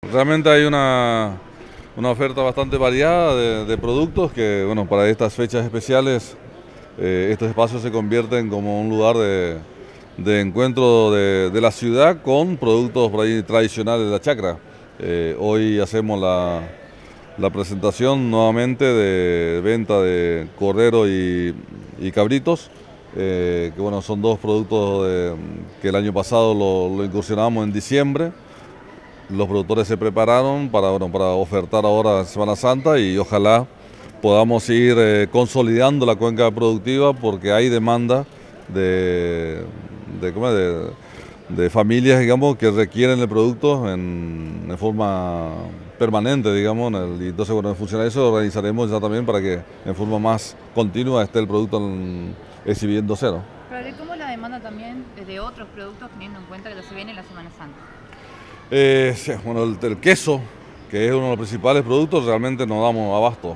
Realmente hay una oferta bastante variada de productos que, bueno, para estas fechas especiales, estos espacios se convierten como un lugar de encuentro de la ciudad con productos por ahí tradicionales de la chacra. Hoy hacemos la presentación nuevamente de venta de cordero y cabritos, que bueno, son dos productos que el año pasado lo incursionamos en diciembre. Los productores se prepararon para, bueno, para ofertar ahora en Semana Santa y ojalá podamos ir consolidando la cuenca productiva porque hay demanda ¿cómo es? De familias, digamos, que requieren el producto en forma permanente, digamos, y entonces, bueno, en función a eso organizaremos ya también para que en forma más continua esté el producto exhibiéndose, ¿no? Pero ¿y cómo la demanda también de otros productos teniendo en cuenta que ya se viene la Semana Santa? Sí, bueno, el queso, que es uno de los principales productos, realmente no damos abasto.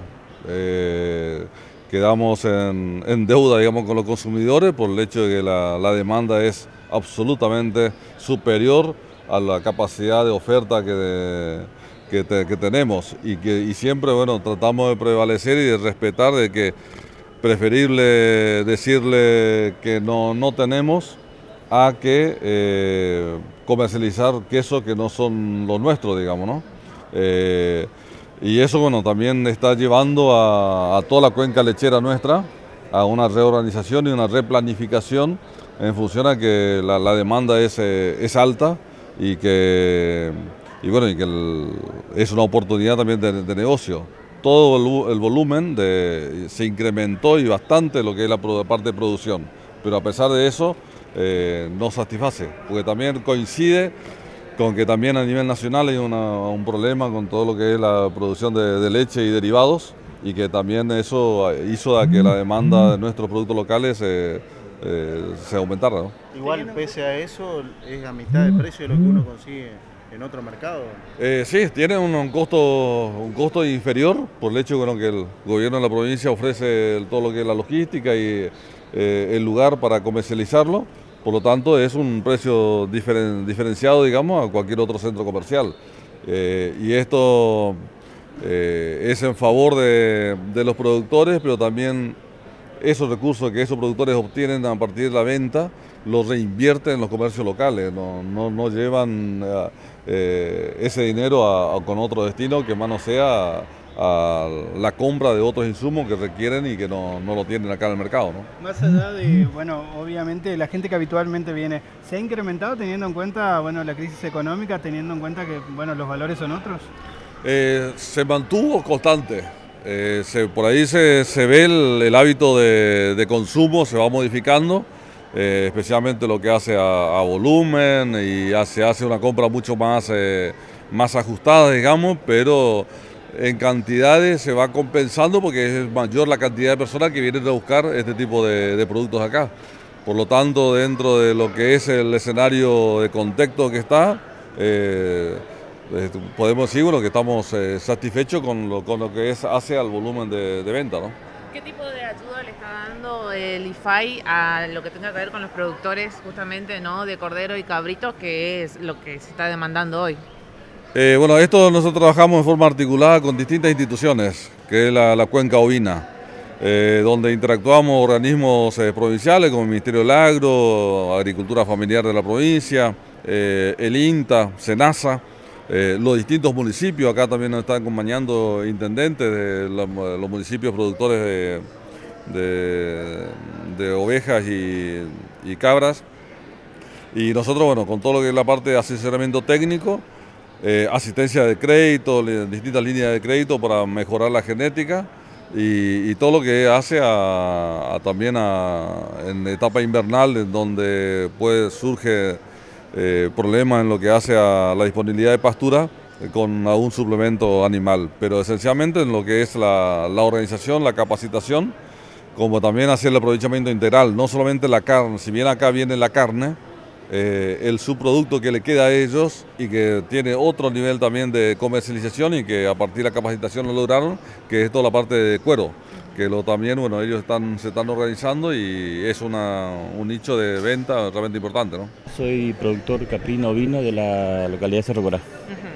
Quedamos en deuda, digamos, con los consumidores por el hecho de que la demanda es absolutamente superior a la capacidad de oferta que tenemos y siempre, bueno, tratamos de prevalecer y de respetar de que preferible decirle que no tenemos a que comercializar quesos que no son los nuestros, digamos, ¿no? Y eso, bueno, también está llevando a toda la cuenca lechera nuestra a una reorganización y una replanificación en función a que la demanda es alta y que, bueno, es una oportunidad también de negocio. Todo el volumen se incrementó y bastante lo que es la parte de producción, pero a pesar de eso no satisface, porque también coincide con que también a nivel nacional hay un problema con todo lo que es la producción de leche y derivados y que también eso hizo a que la demanda de nuestros productos locales se aumentara, ¿no? Igual, pese a eso, es a mitad de precio de lo que uno consigue en otro mercado. Sí, tiene un costo inferior por el hecho bueno, que el gobierno de la provincia ofrece todo lo que es la logística y el lugar para comercializarlo. Por lo tanto, es un precio diferenciado, digamos, a cualquier otro centro comercial. Y esto es en favor de los productores, pero también esos recursos que esos productores obtienen a partir de la venta los reinvierten en los comercios locales, no llevan ese dinero con otro destino que más no sea a la compra de otros insumos que requieren y que no lo tienen acá en el mercado, ¿no? Más allá de, bueno, obviamente la gente que habitualmente viene, ¿se ha incrementado teniendo en cuenta, bueno, la crisis económica, teniendo en cuenta que, bueno, los valores son otros? Se mantuvo constante. Por ahí se ve el hábito de consumo, se va modificando, especialmente lo que hace a volumen y se hace una compra mucho más ajustada, digamos, pero en cantidades se va compensando porque es mayor la cantidad de personas que vienen a buscar este tipo de productos acá. Por lo tanto, dentro de lo que es el escenario de contexto que está, podemos decir bueno, que estamos satisfechos con lo que hace al volumen de venta, ¿no? ¿Qué tipo de ayuda le está dando el IFAI a lo que tenga que ver con los productores justamente, ¿no?, de cordero y cabritos, que es lo que se está demandando hoy? Bueno, esto nosotros trabajamos en forma articulada con distintas instituciones, que es la cuenca ovina, donde interactuamos organismos provinciales como el Ministerio del Agro, Agricultura Familiar de la provincia, el INTA, SENASA, los distintos municipios. Acá también nos están acompañando intendentes de los municipios productores de ovejas y cabras. Y nosotros, bueno, con todo lo que es la parte de asesoramiento técnico, asistencia de crédito, distintas líneas de crédito para mejorar la genética y todo lo que hace también en etapa invernal, en donde surge problemas en lo que hace a la disponibilidad de pastura con algún suplemento animal, pero esencialmente en lo que es la organización, la capacitación, como también hacer el aprovechamiento integral, no solamente la carne, si bien acá viene la carne, el subproducto que le queda a ellos y que tiene otro nivel también de comercialización y que a partir de la capacitación lo lograron, que es toda la parte de cuero, que también, bueno, ellos se están organizando y es un nicho de venta realmente importante, ¿no? Soy productor caprino ovino de la localidad de Cerro Corá.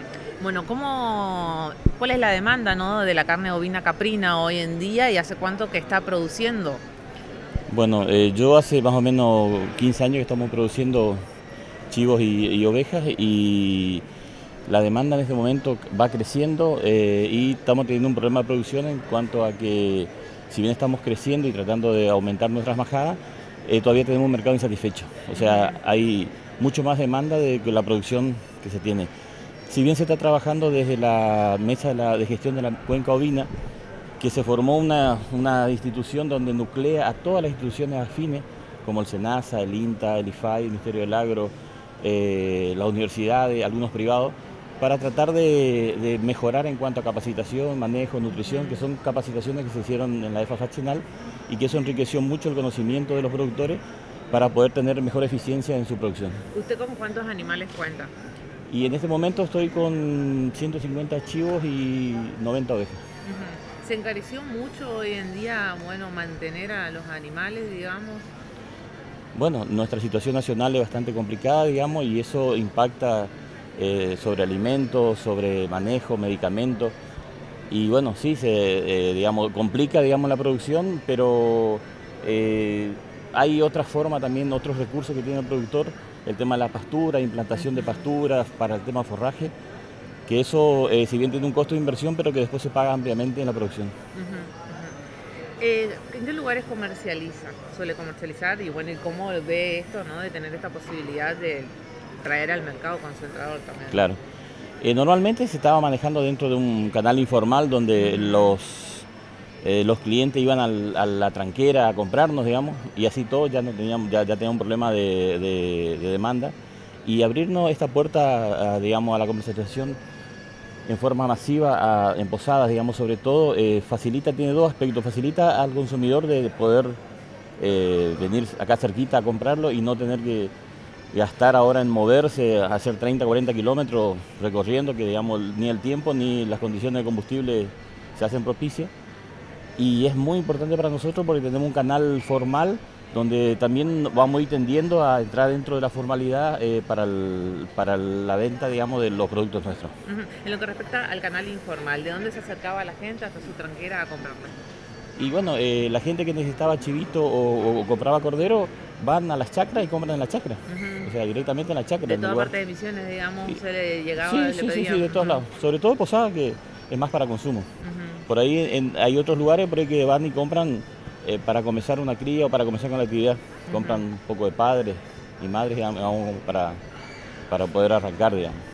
Bueno, ¿cuál es la demanda, ¿no?, de la carne ovina caprina hoy en día y hace cuánto que está produciendo? Bueno, yo hace más o menos 15 años que estamos produciendo chivos y ovejas, y la demanda en este momento va creciendo, y estamos teniendo un problema de producción en cuanto a que, si bien estamos creciendo y tratando de aumentar nuestras majadas, todavía tenemos un mercado insatisfecho. O sea, hay mucho más demanda de que la producción que se tiene. Si bien se está trabajando desde la mesa de gestión de la cuenca ovina, que se formó una institución donde nuclea a todas las instituciones afines, como el SENASA, el INTA, el IFAI, el Ministerio del Agro, las universidades, algunos privados, para tratar de mejorar en cuanto a capacitación, manejo, nutrición, que son capacitaciones que se hicieron en la EFA faccional y que eso enriqueció mucho el conocimiento de los productores para poder tener mejor eficiencia en su producción. ¿Usted con cuántos animales cuenta? Y en este momento estoy con 150 chivos y 90 ovejas. ¿Se encareció mucho hoy en día, bueno, mantener a los animales, digamos? Bueno, nuestra situación nacional es bastante complicada, digamos, y eso impacta sobre alimentos, sobre manejo, medicamentos. Y bueno, sí, digamos, complica, digamos, la producción, pero hay otra forma también, otros recursos que tiene el productor, el tema de la pastura, implantación de pasturas para el tema forraje, que eso, si bien tiene un costo de inversión, pero que después se paga ampliamente en la producción. ¿En qué lugares comercializa? ¿Suele comercializar? Y bueno, ¿y cómo ve esto, ¿no?, de tener esta posibilidad de traer al mercado concentrador también? Claro. Normalmente se estaba manejando dentro de un canal informal donde los clientes iban a la tranquera a comprarnos, digamos, y así todos ya no teníamos, ya teníamos un problema de demanda. Y abrirnos esta puerta, digamos, a la comercialización en forma masiva, en posadas, digamos, sobre todo, tiene dos aspectos. Facilita al consumidor de poder venir acá cerquita a comprarlo y no tener que gastar ahora en moverse, hacer 30, 40 kilómetros recorriendo, que digamos ni el tiempo ni las condiciones de combustible se hacen propicias. Y es muy importante para nosotros porque tenemos un canal formal donde también vamos a ir tendiendo a entrar dentro de la formalidad para la venta, digamos, de los productos nuestros. En lo que respecta al canal informal, ¿de dónde se acercaba la gente hasta su tranquera a comprarle? Y bueno, la gente que necesitaba chivito o compraba cordero, van a las chacras y compran en la chacra. O sea, directamente en la chacra. De toda parte de Misiones, digamos, se le llegaba, sí, le pedía. Sí, de todos lados. Sobre todo Posada, que es más para consumo. Por ahí hay otros lugares por ahí que van y compran para comenzar una cría o para comenzar con la actividad. Compran un poco de padres y madres, digamos, para poder arrancar, digamos.